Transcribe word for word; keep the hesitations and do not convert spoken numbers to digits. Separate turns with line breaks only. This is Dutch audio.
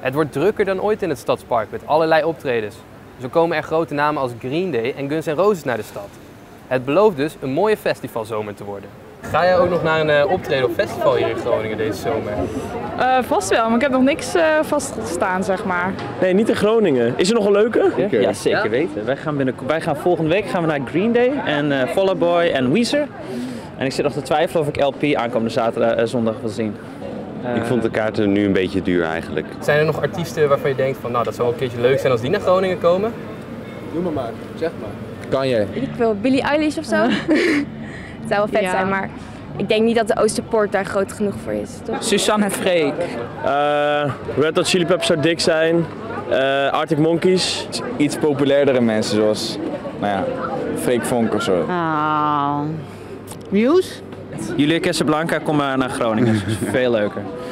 Het wordt drukker dan ooit in het Stadspark met allerlei optredens. Zo komen er grote namen als Green Day en Guns N' Roses naar de stad. Het belooft dus een mooie festivalzomer te worden. Ga jij ook nog naar een uh, optreden of festival hier in Groningen deze zomer?
Uh, vast wel, maar ik heb nog niks uh, vastgestaan, zeg maar.
Nee, niet in Groningen. Is er nog een leuke?
Ja, ja zeker ja? weten. Wij gaan, binnen, wij gaan volgende week gaan we naar Green Day en uh, Fall Out Boy en Weezer. En ik zit nog te twijfelen of ik L P aankomende zaterdag, uh, zondag wil zien.
Uh, ik vond de kaarten nu een beetje duur eigenlijk.
Zijn er nog artiesten waarvan je denkt van nou dat zou wel een keertje leuk zijn als die naar Groningen komen?
Doe maar maar, zeg maar.
Kan je?
Ik wil Billie Eilish of zo. Het zou wel vet ja. zijn, maar ik denk niet dat de Oosterpoort daar groot genoeg voor is, toch?
Suzanne Freek.
Uh, Red Hot Chili Peppers zou dik zijn. Uh, Arctic Monkeys.
Iets populairdere mensen zoals, nou ja, Freek Vonk of zo.
Ah, Muse?
Julia Casablanca, kom maar naar Groningen, dat is veel leuker.